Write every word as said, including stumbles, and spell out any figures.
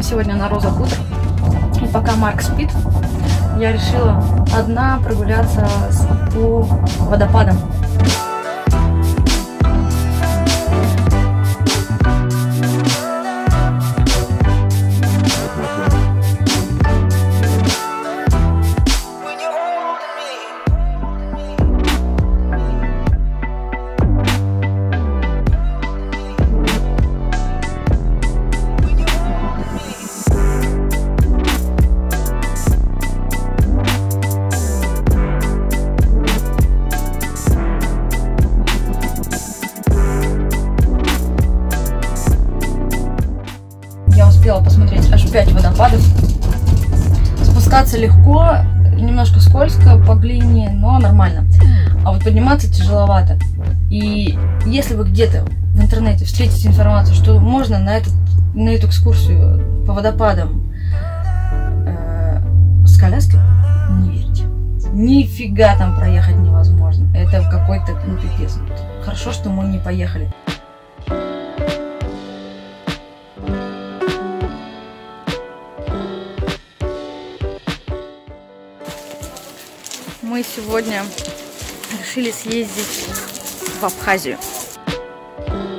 Мы сегодня на Роза Хутор. И пока Марк спит, я решила одна прогуляться по водопадам. Успела посмотреть аж пять водопадов. Спускаться легко, немножко скользко по глине, но нормально. А вот подниматься тяжеловато. И если вы где-то в интернете встретите информацию, что можно на, этот, на эту экскурсию по водопадам э, с коляской, не верьте. Нифига там проехать невозможно. Это какой-то ну, пипец. Хорошо, что мы не поехали. Мы сегодня решили съездить в Абхазию.